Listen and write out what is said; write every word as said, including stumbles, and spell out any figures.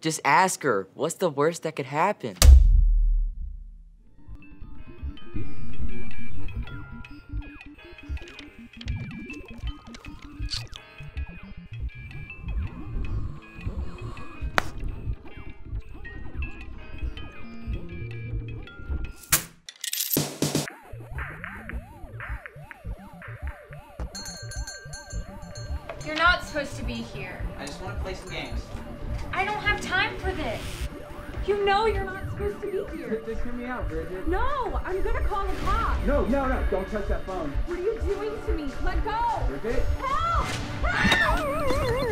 Just ask her. What's the worst that could happen? You're not supposed to be here. I just want to play some games. I don't have time for this. You know you're not supposed to be here. Just hear me out, Bridget. No, I'm gonna call the cops. No, no, no, don't touch that phone. What are you doing to me? Let go. Bridget? Help! Help!